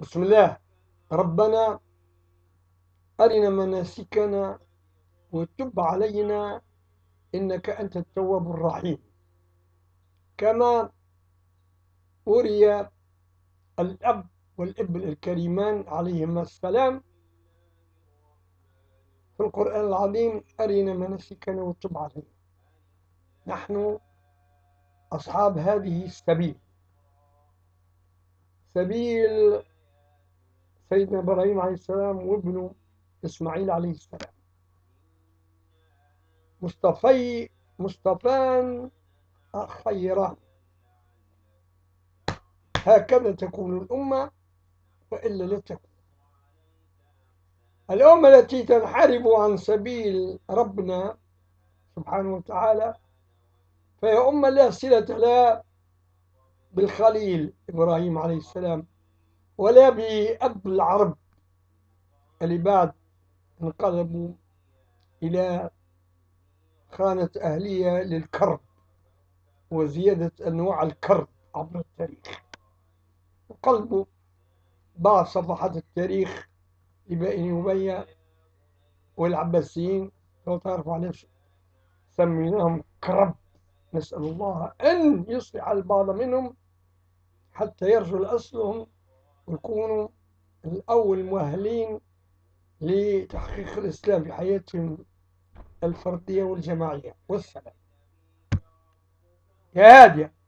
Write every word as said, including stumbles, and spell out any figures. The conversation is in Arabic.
بسم الله. ربنا أرنا مناسكنا وتب علينا إنك أنت التواب الرحيم. كما أري الأب والابن الكريمان عليهما السلام في القرآن العظيم: أرنا مناسكنا وتب علينا. نحن أصحاب هذه السبيل، سبيل سيدنا إبراهيم عليه السلام وابنه إسماعيل عليه السلام. مصطفي مصطفان خيران، هكذا تكون الأمة وإلا لا تكون. الأمة التي تنحرف عن سبيل ربنا سبحانه وتعالى فهي أمة لا صلة لها بالخليل إبراهيم عليه السلام ولا بأب العرب اللي بعد انقلبوا إلى خانة أهلية للكرب وزيادة أنواع الكرب عبر التاريخ. وقلبوا بعض صفحات التاريخ لبني أمية والعباسيين، لو تعرف علاش سميناهم كرب. نسأل الله أن يصلح البعض منهم حتى يرجعوا لأصلهم ويكونوا الأول مؤهلين لتحقيق الإسلام في حياتهم الفردية والجماعية. والسلام. يا هادية.